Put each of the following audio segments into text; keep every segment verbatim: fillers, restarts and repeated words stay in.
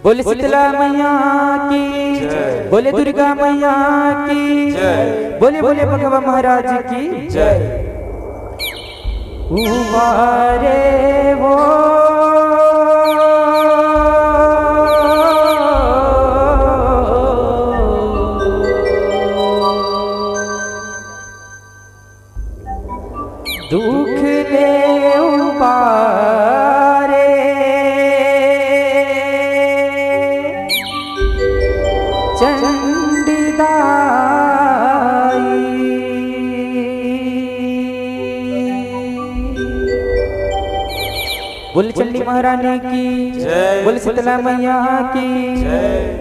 बोले शीतला मैया की, बोले दुर्गा मैया की, बोले बोले भगवा महाराज की जय। उबारे वो दुख ले उबारे चंडी दाई, बोले चंडी महारानी की जय, बोले शीतला मैया की जय।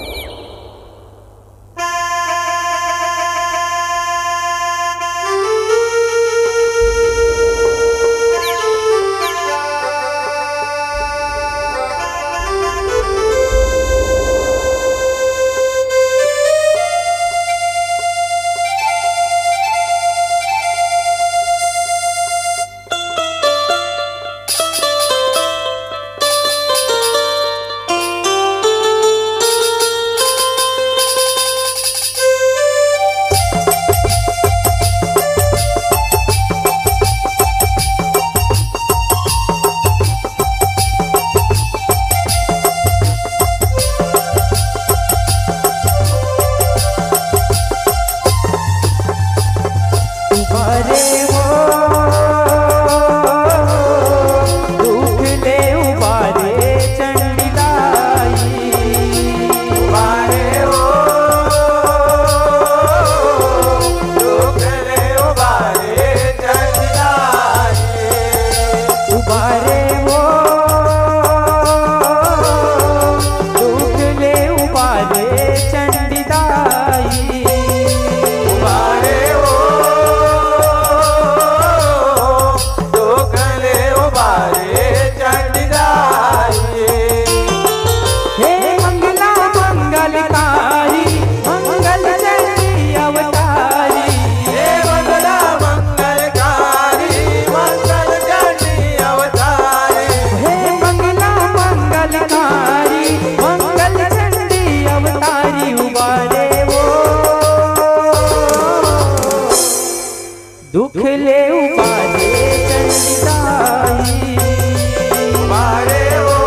दुख ले उबारे चंडी दाई, उबारे ओ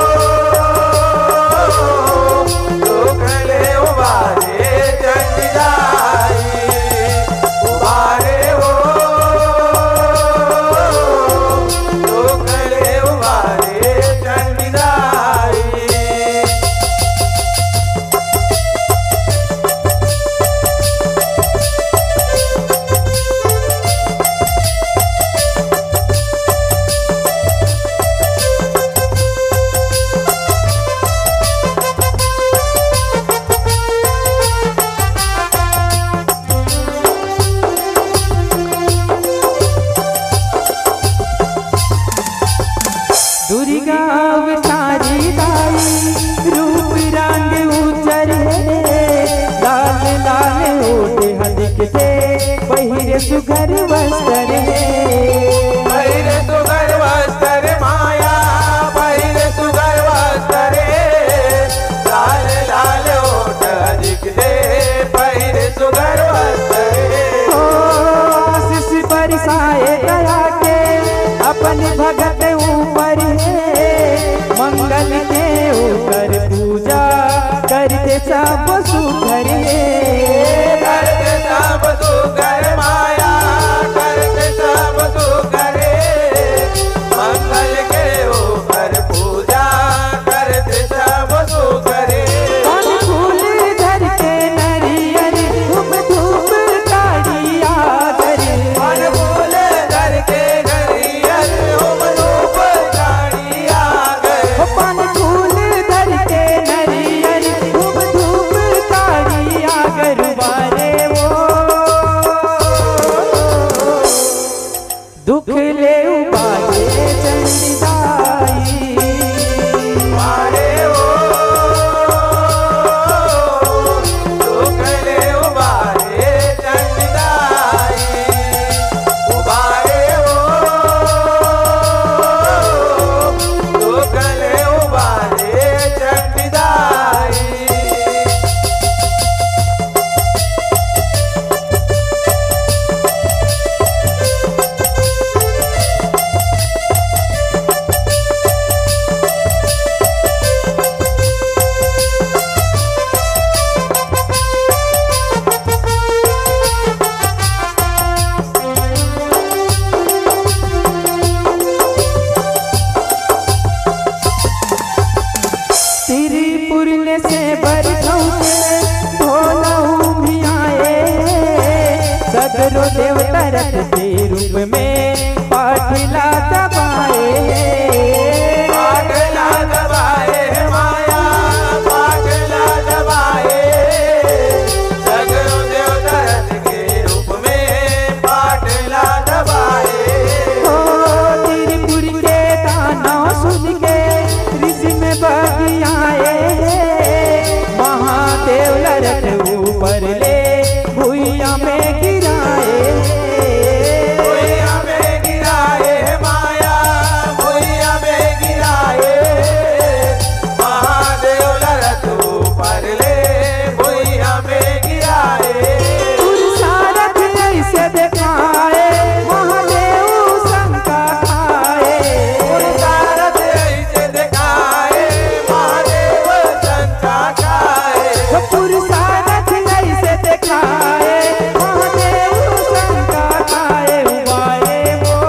दुख ले उबारे चंडी दाई, उबारे ओ दुख ले उबारे चंडी दाई। दुर्गा अवतारी दाई रूप रंग उजर है, लाल लाल ओढ़े हदिक थे पहिरे सुघर वस्त्र है, पहिरे सुघर वस्त्र माया पहिरे सुघर वस्त्र, लाल लाल ओढ़ हदिक थे पहिरे सुघर वस्त्र। आशीष बरसाए दया के अपन भगत ऊपर है, मंगल के ऊपर पूजा करते सब सुघर है, करते सब सुघर माया करते सब सगरो देवता रथ के रूप में पाठला दबाए पाठला दबाए माया पाठला दबाए सगरो देवता रथ के रूप में पाठला दबाए ओ त्रिपुर के दानव सुन के ऋषि में बगी आए महादेव रथ ऊपर ले भुइया में गिराए भुइया में गिराए माया भुइया में गिराए महादेव रथ ऊपर ले भुइया में गिराए सारथ ऐसे दिखाए महादेव शंका खाए सारथ ऐसे दिखाए महादेव शंका खाए सारथ ऐसे दिखाए महादेव शंका खाए उबाए वो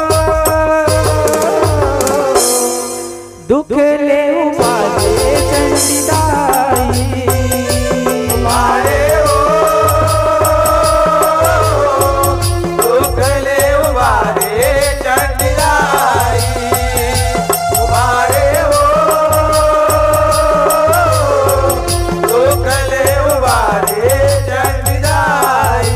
दुख ले उबाले चंडिदाई मारे हो दुख ले उबारे चंडिदाई उबारे हो दुख ले उबारे चंडिदाई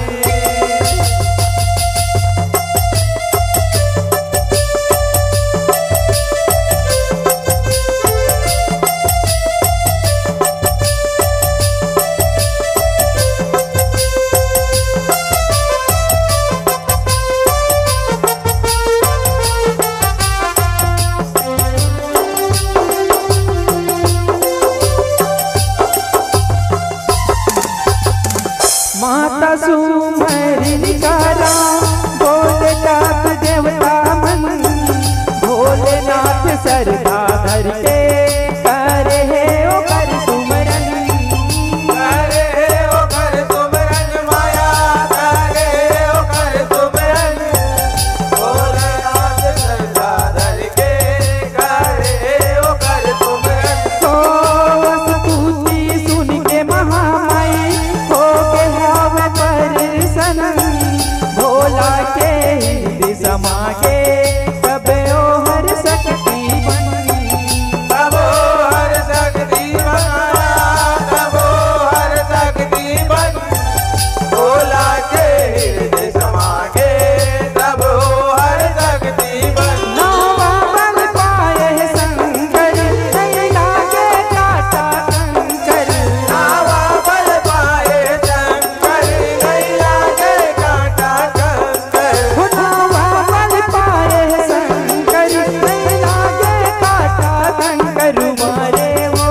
माता सुमरी निकारा भोलेनाथ देवता मन भोलेनाथ सरधा धर के करे है ओ कर सुमरन करे ओ कर सुमरन माया करे ओ कर सुमरन भोलेनाथ सरधा धर के करे ओ कर सुमरन तो स्तुति सुन के महामाई हो के हावे परिसन भोला के हृदय समा के कबे ओ हर शक्ति बन तबो हर शक्ति बना तबो हर शक्ति बन भोला के हृदय समा के तबो हर शक्ति बन नौवा बल पाए शंकर नहीं लागे काटा कंकर नावा बल पाए शंकर नहीं लागे काटा कंकर हो नौवा बल पाए शंकर नहीं लागे काटा कंकर मारे वो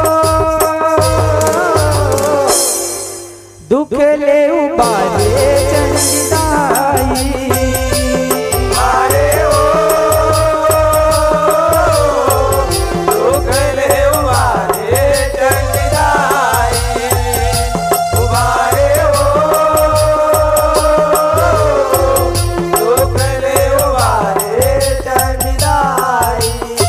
दुख ले उबारे चंडिदाई मारे हो दुख ले उबारे चंडिदाई उबारे हो दुख ले उबारे चंडिदाई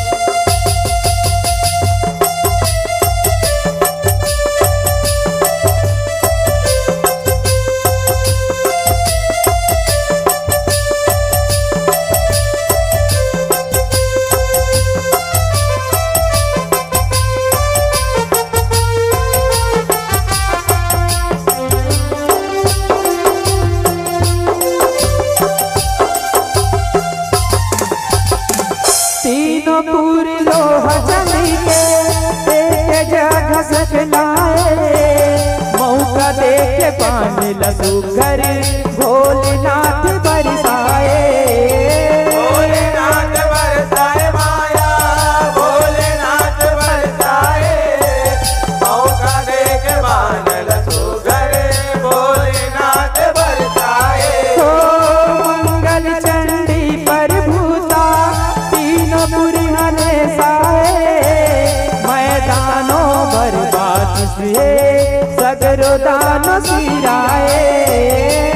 तीनों पूरी लोह जमी के एक जगह सकलाए मौका देख के पानी लसू घर भोलेनाथ बरसाए भोलेनाथ बरसाए माया भोलेनाथ बरसाए मौका देख बानल सुगर भोलेनाथ बरसाए तो मंगल चंडी पर भूता तीनों पुरी हने साए मैदानों बर्बाद से सगरो दानो सिराए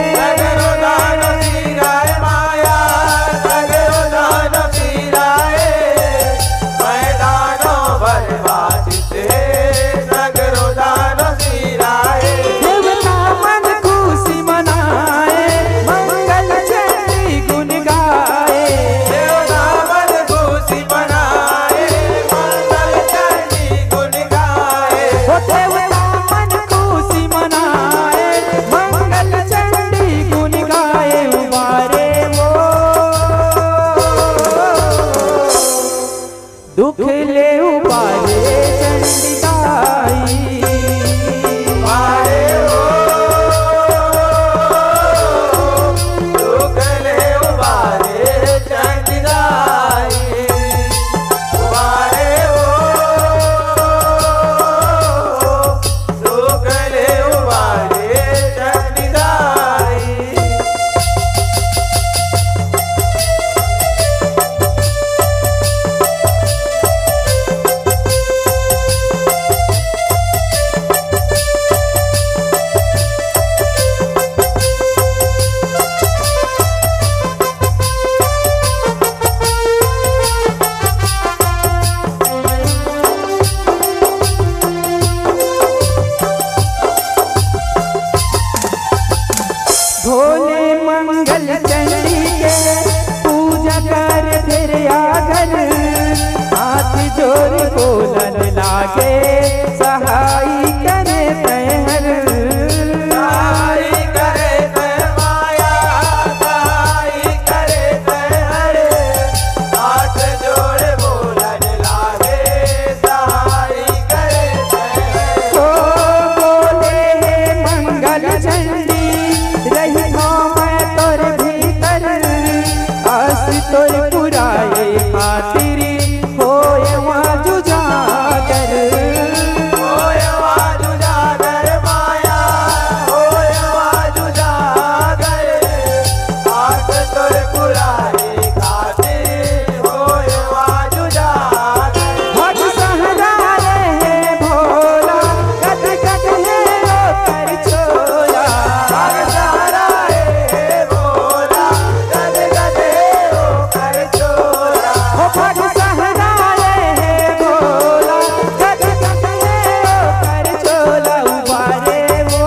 मंगल चंडी के पूजा कर फिर आगर हाथ जोड़ बोलन लागे सहाय करे तहर सहाय करे तह माया सहाय करे तहर हाथ जोड़ बोलन लागे सहाय करे तहर ओ बोले मंगल चंडी रही मैं तोर भीतर आस तोर पुराए खातिर होए वाजु जागर होय वाजु जागर माया होय वाजु जागर हाथ तोर पुराए खातिर होय वाजु जागर भग सहरा रहे भोला कद कद है ओकर छोला भाग सहारा है भोला गद गद होकर चोला हो भग सहरा रहे भोला कद कद है ओकर छोला उबारे वो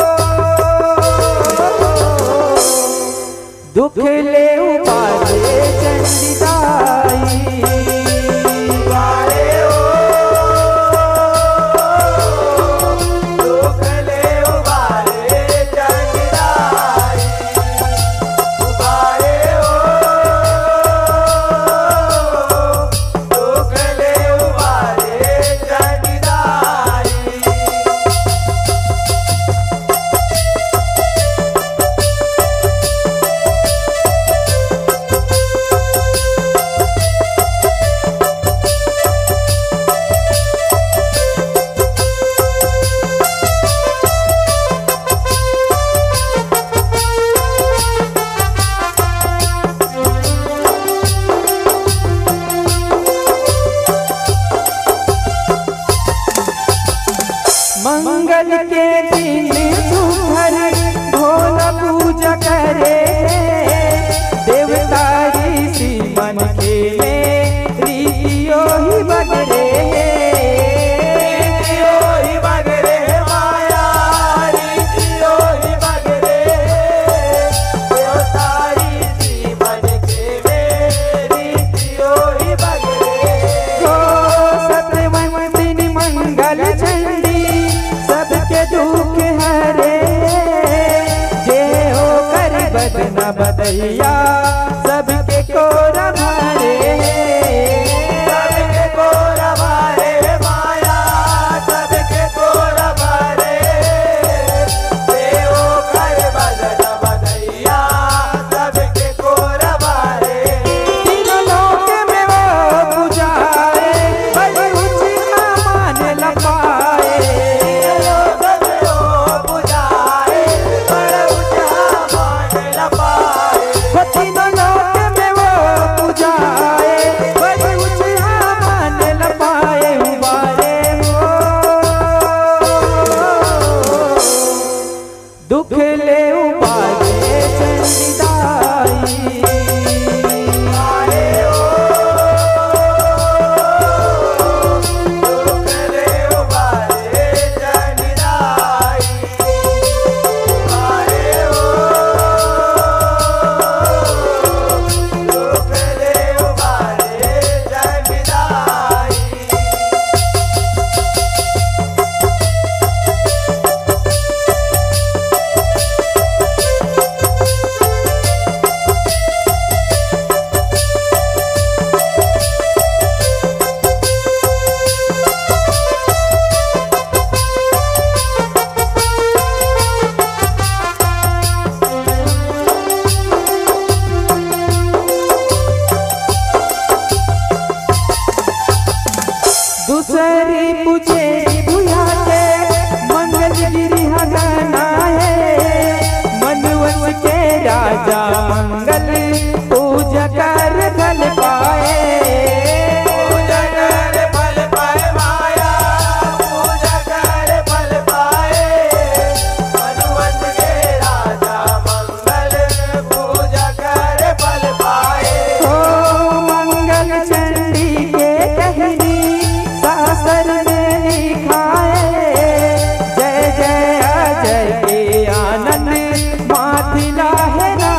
दुख ले उबारे चंडिदाई उबारे ओ दुख ले उबारे चंडिदाई उबारे ओ दुख ले उबारे चंडिदाई मंगल के दिन सुभर भोला पूजा करे देवता ऋषि मन खेले रीतियो ही बगरे रीतियो ही बगरे माया रीतियो ही बगरे देवतारी जीवन के में रीतियो ही बगरे को सतवन दिन मंगल चंडी सबके दुख हरे जे हो कर बदना बदैया सबके कोरा भरे सबके कोरा भारे माया सबके कोरा भारे देवो कर बदन बदैया सबके कोरा भारे तीनों लोक में वो पुजारे बड़ी ऊंची मान लपाए लोग में ओ बुझाए बड़ ऊंचा मान लपाए वो तीनों लोक में वो पुजारे बड़ी ऊंची मान लपाए उबारे वो दुख ले उबारे चंडिदाई आए ओ दुख ले उबारे चंडिदाई आए ओ दुख ले उबारे चंडिदाई दूसरी पूछे भुया के मंगल गिरी हगाना है मनवंश के राजा मंगल पूजा कर फल पाए पूजा कर फल पाए माया पूजा कर फल पाए मनुवंश के राजा मंगल पूजा कर फल पाए ओ मंगल चंडी के कहनी शास्त्र में लिखाए जय जय अजय के आनंद माथिला है ना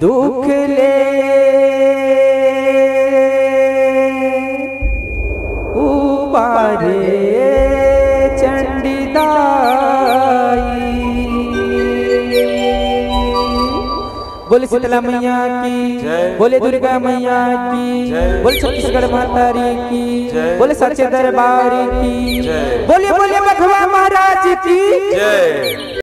दुख ले उबारे चंडीदाई। बोले शीतला मैया की, बोले दुर्गा मैया की, बोले छत्तीसगढ़ मातारी की, बोले सच्चे दरबार की, बोले बोले भगवान महाराज की।